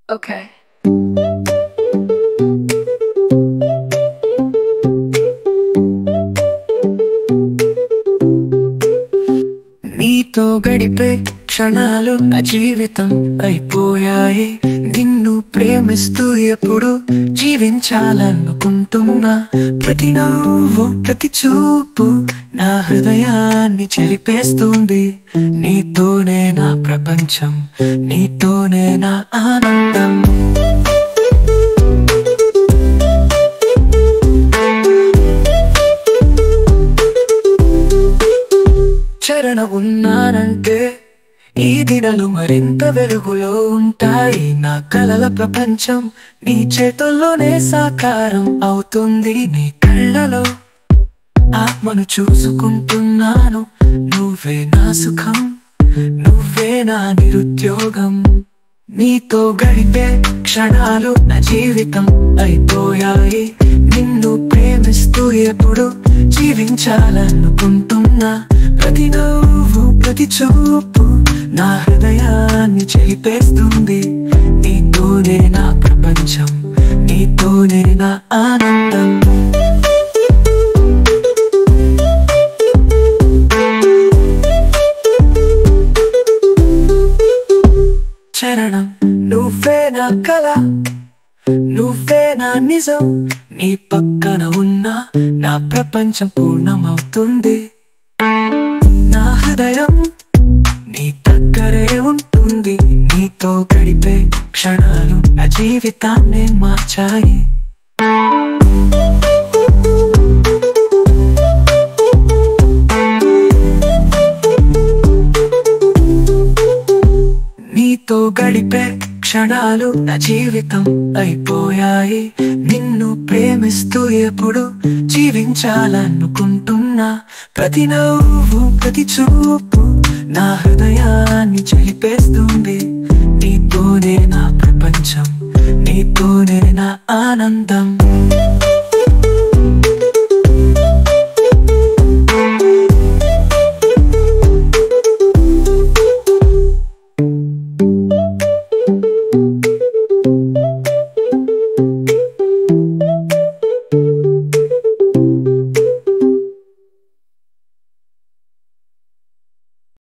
Okay. నీతో గడిపే క్షణాలు నా జీవితం అయిపోయాయి. నిన్ను ప్రేమిస్తూ ఎప్పుడు జీవించాలనుకుంటున్నా. ప్రతి నవ్వు ప్రతి చూపు నా హృదయాన్ని చెరిపేస్తుంది. నీతోనే నా ప్రపంచం, నీతోనే నా ఆనందం. చరణ ఉన్నానంటే ఈ దినాలు మరింత వెలుగులో ఉంటాయి. నా కలల ప్రపంచం నీ చేతుల్లోనే సాకారం అవుతుంది. నీ కళ్ళలో ఆత్మను చూసుకుంటున్నాను. నువ్వే నా సుఖం, నువ్వే నా నిరుద్యోగం. నీతో గడిపే క్షణాలు నా జీవితం అయిపోయాయి. నిన్ను ప్రేమిస్తూ ఎప్పుడు జీవించాలనుకుంటున్నా. ప్రతి నవ్వు ప్రతి చూపు నా హృదయాన్ని చెరిపేస్తుంది. నీతోనే నా ప్రపంచం, నీతోనే నా ఆనందం. చరణం నువ్వే నా కళ, నువ్వే నా నిజం. నీ పక్కన ఉన్నా నా ప్రపంచం పూర్ణమవుతుంది. నా హృదయం నీ దగ్గరే ఉంటుంది. నీతో గడిపే క్షణాలు నా జీవితాన్ని మార్చాయి. నీతో గడిపే క్షణాలు నా జీవితం అయిపోయాయి. నిన్ను ప్రేమిస్తూ ఎప్పుడు జీవించాలనుకుంటున్నా. ప్రతి నవ్వు ప్రతి చూపు నా హృదయాన్ని చెరిపేస్తుంది. నీతోనే నా ప్రపంచం, నీతోనే నా ఆనందం.